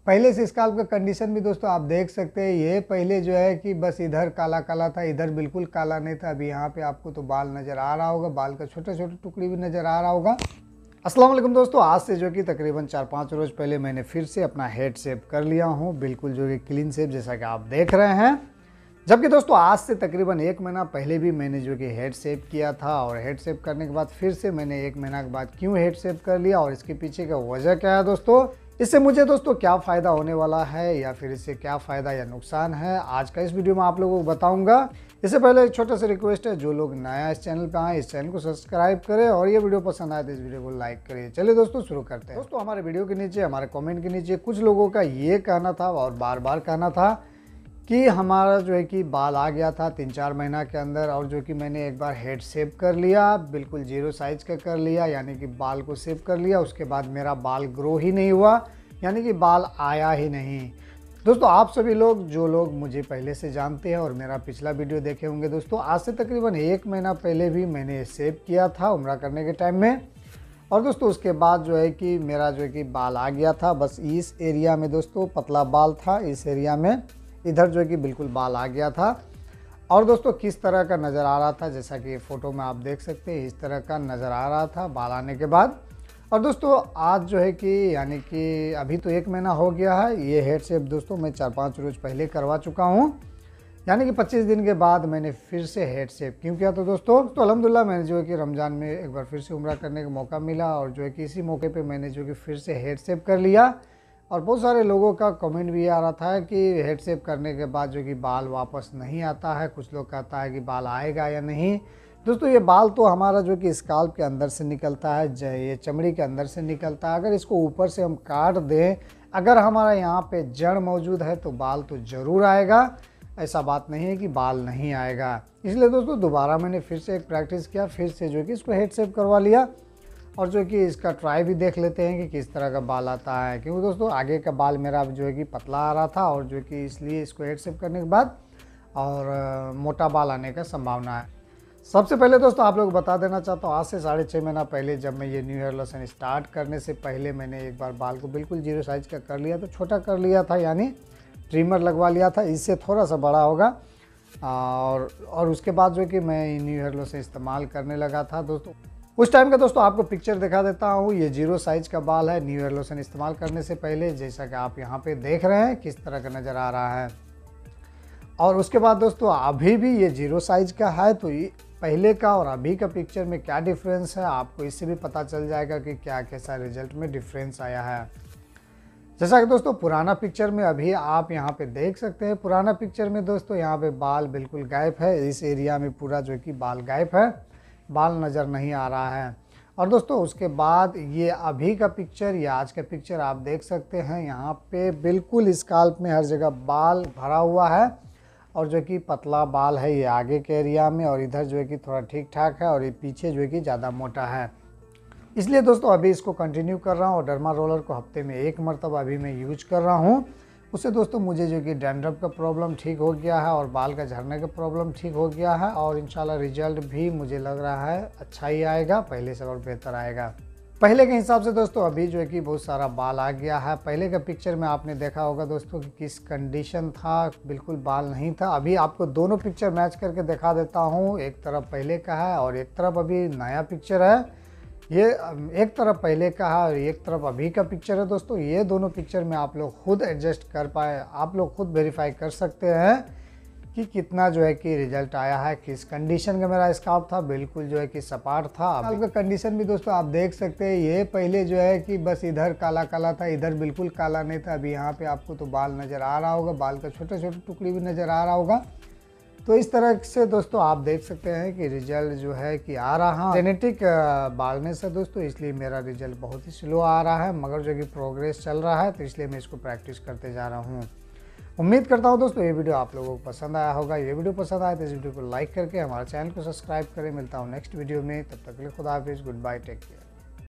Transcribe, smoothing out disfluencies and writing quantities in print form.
पहले से स्काल्प का कंडीशन भी दोस्तों आप देख सकते हैं। ये पहले जो है कि बस इधर काला काला था, इधर बिल्कुल काला नहीं था। अभी यहाँ पे आपको तो बाल नज़र आ रहा होगा, बाल का छोटे छोटे टुकड़ी भी नज़र आ रहा होगा। अस्सलाम वालेकुम दोस्तों, आज से जो कि तकरीबन 4-5 रोज़ पहले मैंने फिर से अपना हेड शेप कर लिया हूँ, बिल्कुल जो कि क्लीन शेप जैसा कि आप देख रहे हैं। जबकि दोस्तों आज से तकरीबन 1 महीना पहले भी मैंने जो कि हेड शेप किया था, और हेड शेप करने के बाद फिर से मैंने 1 महीना के बाद क्यों हेड शेप कर लिया और इसके पीछे का वजह क्या है दोस्तों, इससे मुझे दोस्तों क्या फ़ायदा होने वाला है या फिर इससे क्या फ़ायदा या नुकसान है, आज का इस वीडियो में आप लोगों को बताऊंगा। इससे पहले एक छोटा सा रिक्वेस्ट है, जो लोग नया इस चैनल पे आए इस चैनल को सब्सक्राइब करें और ये वीडियो पसंद आए तो इस वीडियो को लाइक करिए। चलिए दोस्तों शुरू करते हैं। दोस्तों हमारे वीडियो के नीचे, हमारे कमेंट के नीचे कुछ लोगों का ये कहना था और बार बार कहना था कि हमारा जो है कि बाल आ गया था 3-4 महीना के अंदर, और जो कि मैंने एक बार हेड शेप कर लिया, बिल्कुल 0 साइज का कर लिया, यानी कि बाल को शेप कर लिया, उसके बाद मेरा बाल ग्रो ही नहीं हुआ, यानी कि बाल आया ही नहीं। दोस्तों आप सभी लोग जो लोग मुझे पहले से जानते हैं और मेरा पिछला वीडियो देखे होंगे दोस्तों, आज से तकरीबन 1 महीना पहले भी मैंने शेप किया था उम्रा करने के टाइम में। और दोस्तों उसके बाद जो है कि मेरा जो है कि बाल आ गया था, बस इस एरिया में दोस्तों पतला बाल था, इस एरिया में इधर जो है कि बिल्कुल बाल आ गया था। और दोस्तों किस तरह का नज़र आ रहा था, जैसा कि फ़ोटो में आप देख सकते हैं, इस तरह का नज़र आ रहा था बाल आने के बाद। और दोस्तों आज जो है कि यानी कि अभी तो 1 महीना हो गया है, ये हेड शेप दोस्तों मैं 4-5 रोज़ पहले करवा चुका हूँ, यानी कि 25 दिन के बाद मैंने फिर से हेड शेप क्यों किया था दोस्तों। तो अल्हम्दुलिल्लाह मैंने जो है कि रमज़ान में एक बार फिर से उम्रा करने का मौका मिला, और जो है कि इसी मौके पे मैंने जो कि फिर से हेड शेप कर लिया। और बहुत सारे लोगों का कमेंट भी आ रहा था कि हेड शेप करने के बाद जो कि बाल वापस नहीं आता है, कुछ लोग कहता है कि बाल आएगा या नहीं। दोस्तों ये बाल तो हमारा जो कि स्काल्प के अंदर से निकलता है, ये चमड़ी के अंदर से निकलता है। अगर इसको ऊपर से हम काट दें, अगर हमारा यहाँ पे जड़ मौजूद है तो बाल तो ज़रूर आएगा, ऐसा बात नहीं है कि बाल नहीं आएगा। इसलिए दोस्तों दोबारा मैंने फिर से एक प्रैक्टिस किया, फिर से जो कि इसको हेड शेप करवा लिया, और जो कि इसका ट्राई भी देख लेते हैं कि किस तरह का बाल आता है। क्योंकि दोस्तों आगे का बाल मेरा जो है कि पतला आ रहा था, और जो कि इसलिए इसको हेड शेप करने के बाद और मोटा बाल आने का संभावना है। सबसे पहले दोस्तों आप लोग बता देना चाहता हूँ, आज से 6.5 महीना पहले जब मैं ये न्यू हेयर लोशन स्टार्ट करने से पहले मैंने एक बार बाल को बिल्कुल 0 साइज का कर लिया, तो छोटा कर लिया था, यानी ट्रिमर लगवा लिया था, इससे थोड़ा सा बड़ा होगा। और उसके बाद जो कि मैं न्यू हेयर लोशन इस्तेमाल करने लगा था दोस्तों। उस टाइम का दोस्तों आपको पिक्चर दिखा देता हूँ, ये 0 साइज का बाल है न्यू हेयर लोशन इस्तेमाल करने से पहले, जैसा कि आप यहाँ पे देख रहे हैं किस तरह का नज़र आ रहा है। और उसके बाद दोस्तों अभी भी ये 0 साइज का है, तो ये पहले का और अभी का पिक्चर में क्या डिफरेंस है आपको इससे भी पता चल जाएगा कि क्या कैसा रिजल्ट में डिफरेंस आया है। जैसा कि दोस्तों पुराना पिक्चर में अभी आप यहाँ पे देख सकते हैं, पुराना पिक्चर में दोस्तों यहाँ पे बाल बिल्कुल गायब है, इस एरिया में पूरा जो कि बाल गायब है, बाल नज़र नहीं आ रहा है। और दोस्तों उसके बाद ये अभी का पिक्चर, ये आज का पिक्चर आप देख सकते हैं, यहाँ पे बिल्कुल स्काल्प में हर जगह बाल भरा हुआ है, और जो कि पतला बाल है ये आगे के एरिया में, और इधर जो है कि थोड़ा ठीक ठाक है, और ये पीछे जो है कि ज़्यादा मोटा है। इसलिए दोस्तों अभी इसको कंटिन्यू कर रहा हूँ, और डर्मा रोलर को हफ्ते में 1 मरतबा अभी मैं यूज कर रहा हूँ। उससे दोस्तों मुझे जो कि डैंड्रफ का प्रॉब्लम ठीक हो गया है, और बाल का झड़ने का प्रॉब्लम ठीक हो गया है, और इंशाल्लाह रिजल्ट भी मुझे लग रहा है अच्छा ही आएगा, पहले से और बेहतर आएगा। पहले के हिसाब से दोस्तों अभी जो है कि बहुत सारा बाल आ गया है। पहले का पिक्चर में आपने देखा होगा दोस्तों कि किस कंडीशन था, बिल्कुल बाल नहीं था। अभी आपको दोनों पिक्चर मैच करके दिखा देता हूँ, एक तरफ पहले का है और एक तरफ अभी नया पिक्चर है। ये एक तरफ पहले का है और एक तरफ अभी का पिक्चर है दोस्तों। ये दोनों पिक्चर में आप लोग खुद एडजस्ट कर पाए, आप लोग खुद वेरीफाई कर सकते हैं कि कितना जो है कि रिजल्ट आया है, किस कंडीशन का मेरा स्काल्प था, बिल्कुल जो है कि सपाट था। स्काल्प का कंडीशन भी दोस्तों आप देख सकते हैं, ये पहले जो है कि बस इधर काला काला था, इधर बिल्कुल काला नहीं था। अभी यहाँ पे आपको तो बाल नज़र आ रहा होगा, बाल का छोटे छोटे टुकड़ी भी नज़र आ रहा होगा। तो इस तरह से दोस्तों आप देख सकते हैं कि रिजल्ट जो है कि आ रहा। जेनेटिक बालनेस है दोस्तों, इसलिए मेरा रिजल्ट बहुत ही स्लो आ रहा है, मगर जो कि प्रोग्रेस चल रहा है, तो इसलिए मैं इसको प्रैक्टिस करते जा रहा हूँ। उम्मीद करता हूँ दोस्तों ये वीडियो आप लोगों को पसंद आया होगा। ये वीडियो पसंद आए तो इस वीडियो को लाइक करके हमारे चैनल को सब्सक्राइब करें। मिलता हूँ नेक्स्ट वीडियो में, तब तक के लिए खुदा हाफिज़, गुड बाय, टेक केयर।